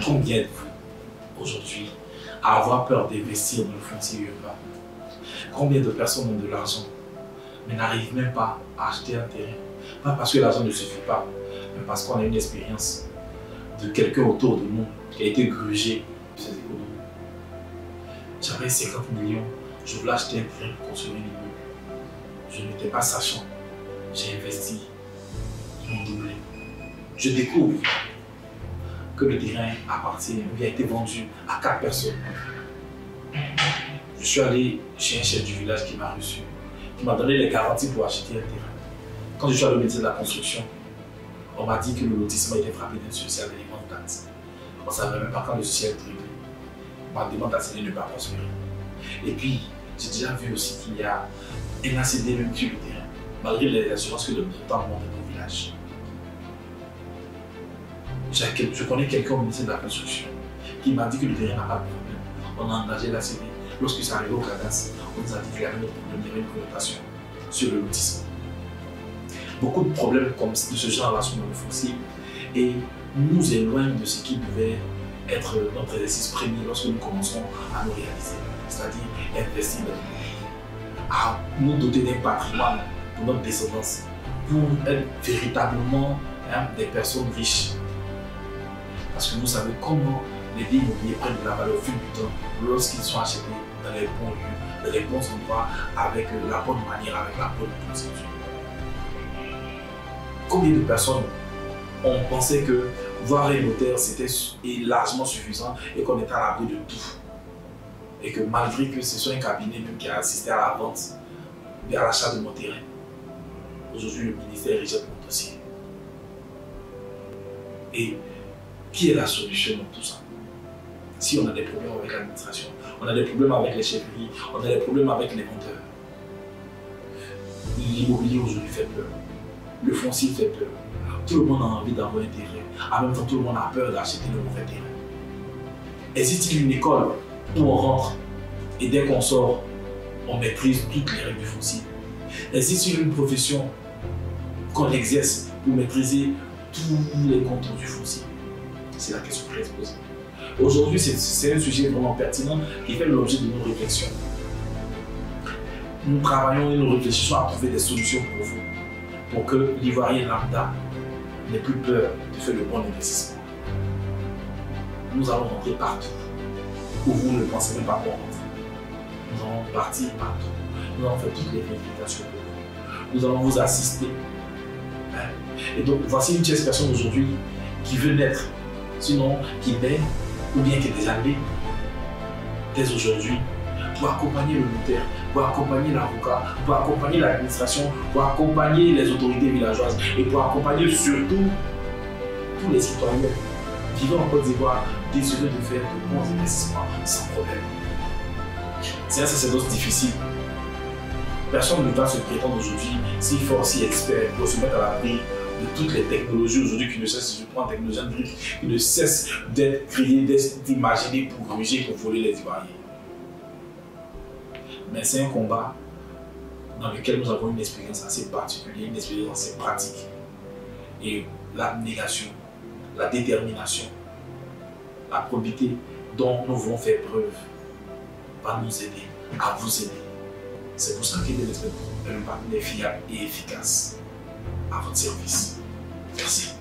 Combien êtes-vous aujourd'hui à avoir peur d'investir dans le foncier urbain? Combien de personnes ont de l'argent mais n'arrivent même pas à acheter un terrain? Pas parce que l'argent ne suffit pas, mais parce qu'on a une expérience de quelqu'un autour de nous qui a été grugé de cette économie. J'avais 50 millions, je voulais acheter un terrain pour construire un immeuble. Je n'étais pas sachant. J'ai investi, ils m'ont doublé. Je découvre que le terrain appartient, ou a été vendu à 4 personnes. Je suis allé chez un chef du village qui m'a reçu, qui m'a donné les garanties pour acheter un terrain. Quand je suis allé au métier de la construction, on m'a dit que le lotissement était frappé d'un social d'éléments de date. On ne savait même pas quand le social est réglé. Ma demande d'ACD ne pas prospérer. Et puis, j'ai déjà vu aussi qu'il y a un ACD même sur le terrain, malgré les assurances que le montant monte dans le village. Je connais quelqu'un au ministère de la Construction qui m'a dit que le terrain n'a pas de problème. On a engagé l'ACD. Lorsque c'est arrivé au cadastre, on nous a dit qu'il y avait notre problème, il y avait une connotation sur le lotissement. Beaucoup de problèmes comme de ce genre-là sont dans le foncier et nous éloignent de ce qui devait être notre exercice premier lorsque nous commençons à nous réaliser, c'est-à-dire investir dans le monde, à nous doter d'un patrimoine pour notre descendance, pour être véritablement des personnes riches. Parce que vous savez comment les biens immobiliers prennent de la valeur au fil du temps lorsqu'ils sont achetés dans les bons lieux, dans les bons endroits, avec la bonne manière, avec la bonne procédure. Combien de personnes ont pensé que voir un notaire c'était largement suffisant et qu'on était à l'abri de tout? Et que malgré que ce soit un cabinet même qui a assisté à la vente et à l'achat de mon terrain, aujourd'hui le ministère rejette mon dossier. Et qui est la solution dans tout ça? Si on a des problèmes avec l'administration, on a des problèmes avec les chefferies, on a des problèmes avec les vendeurs. L'immobilier aujourd'hui fait peur. Le foncier fait peur. Tout le monde a envie d'avoir un terrain. En même temps, tout le monde a peur d'acheter le mauvais terrain. Existe-t-il une école où on rentre et dès qu'on sort, on maîtrise toutes les règles du foncier? Existe-t-il une profession qu'on exerce pour maîtriser tous les contours du foncier? C'est la question que je pose. Aujourd'hui, c'est un sujet vraiment pertinent qui fait l'objet de nos réflexions. Nous travaillons et nous réfléchissons à trouver des solutions pour vous, pour que l'Ivoirien lambda n'ait plus peur de faire le bon investissement. Nous allons rentrer partout où vous ne pensez même pas qu'on rentre. Nous allons partir partout. Nous allons faire toutes les vérifications pour vous. Nous allons vous assister. Et donc, voici une tierce personne aujourd'hui qui veut naître, sinon qui naît ou bien qui est déjà né dès aujourd'hui pour accompagner le notaire, pour accompagner l'avocat, pour accompagner l'administration, pour accompagner les autorités villageoises et pour accompagner surtout tous les citoyens vivant en Côte d'Ivoire désireux de faire de bons investissements sans problème. C'est un sacerdoce difficile. Personne ne va se prétendre aujourd'hui si fort, si expert pour se mettre à l'abri de toutes les technologies aujourd'hui qui ne cessent, je prends technologie numérique, qui ne cessent d'être créées, d'être imaginées pour gruger, pour voler les Ivoiriens. Mais c'est un combat dans lequel nous avons une expérience assez particulière, une expérience assez pratique. Et l'abnégation, la détermination, la probité dont nous voulons faire preuve va nous aider à vous aider. C'est pour ça qu'il est un partenaire fiable et efficace à votre service. Merci.